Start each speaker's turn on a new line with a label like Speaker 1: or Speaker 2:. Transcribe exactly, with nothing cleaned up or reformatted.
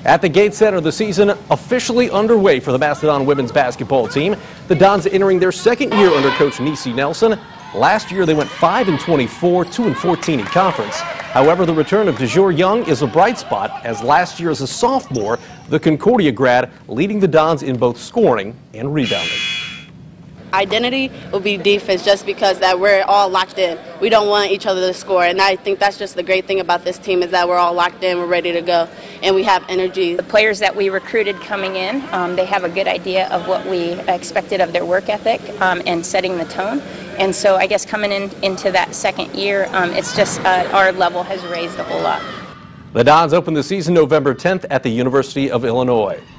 Speaker 1: At the Gates Center, the season officially underway for the Macedon women's basketball team. The Dons entering their second year under coach Nisi Nelson. Last year they went five and twenty-four, two and fourteen in conference. However, the return of DeJour Young is a bright spot, as last year as a sophomore, the Concordia grad leading the Dons in both scoring and rebounding.
Speaker 2: Identity will be defense, just because that we're all locked in. We don't want each other to score, and I think that's just the great thing about this team, is that we're all locked in, we're ready to go, and we have energy.
Speaker 3: The players that we recruited coming in, um, they have a good idea of what we expected of their work ethic um, and setting the tone. And so I guess coming in into that second year, um, it's just uh, our level has raised a whole lot.
Speaker 1: The Dons open the season November tenth at the University of Illinois.